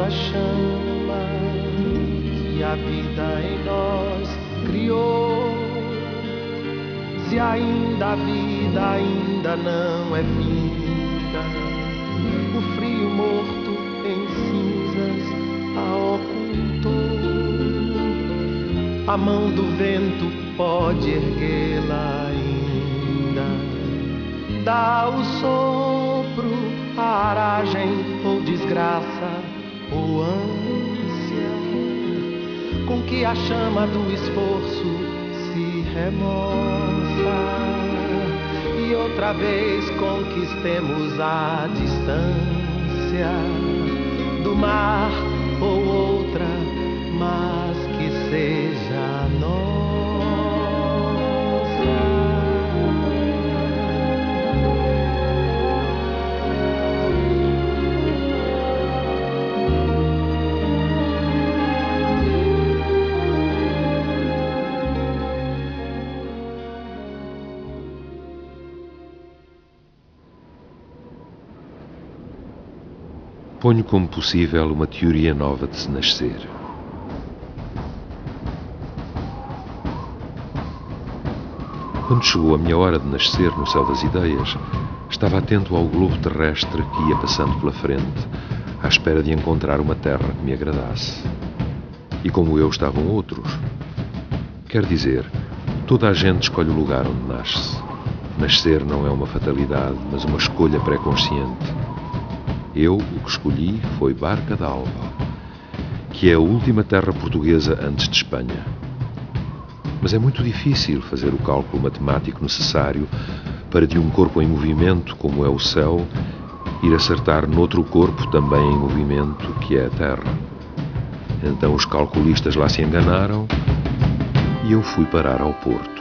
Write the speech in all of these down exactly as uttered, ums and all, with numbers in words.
a chama que a vida em nós criou. Se ainda a vida ainda não é vinda, o frio morto em cinzas a ocultou. A mão do vento pode erguê-la ainda, dá o sopro, a aragem ou desgraça ou ânsia, com que a chama do esforço se remoça, e outra vez conquistemos a distância do mar ou outra, mas que seja nossa. Ponho como possível uma teoria nova de se nascer. Quando chegou a minha hora de nascer no céu das ideias, estava atento ao globo terrestre que ia passando pela frente, à espera de encontrar uma terra que me agradasse. E como eu estavam outros. Quer dizer, toda a gente escolhe o lugar onde nasce. Nascer não é uma fatalidade, mas uma escolha pré-consciente. Eu, o que escolhi foi Barca d'Alva, que é a última terra portuguesa antes de Espanha. Mas é muito difícil fazer o cálculo matemático necessário para de um corpo em movimento, como é o céu, ir acertar noutro corpo também em movimento, que é a terra. Então os calculistas lá se enganaram e eu fui parar ao Porto.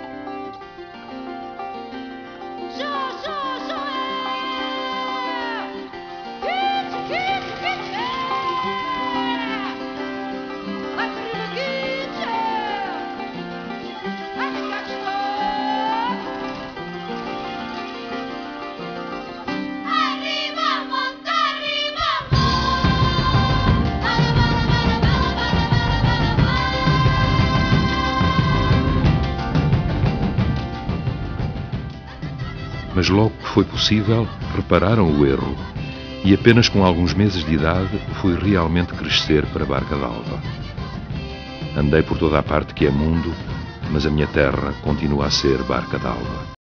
Mas logo que foi possível, repararam o erro, e apenas com alguns meses de idade fui realmente crescer para Barca d'Alva. Andei por toda a parte que é mundo, mas a minha terra continua a ser Barca d'Alva.